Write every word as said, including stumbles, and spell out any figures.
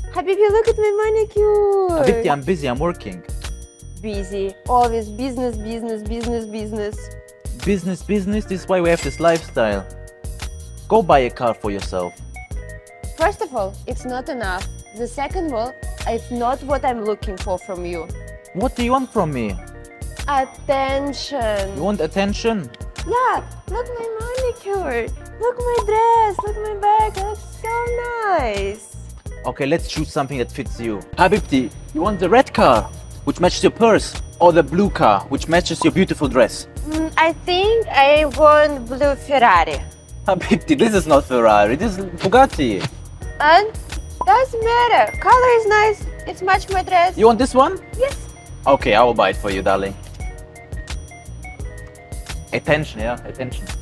Habibi, look at my manicure. Habibti, I'm busy, I'm working. Busy. Always business, business, business, business. Business, business, this is why we have this lifestyle. Go buy a car for yourself. First of all, it's not enough. The second of all, it's not what I'm looking for from you. What do you want from me? Attention. You want attention? Yeah, look my manicure. Look my dress. Look my bag. It looks so nice. Okay, let's choose something that fits you. Habibti, you want the red car, which matches your purse, or the blue car, which matches your beautiful dress? Mm, I think I want blue Ferrari. Habibti, this is not Ferrari, this is Bugatti. And doesn't matter. Color is nice. It's match my dress. You want this one? Yes. Okay, I will buy it for you, darling. Attention, yeah, attention.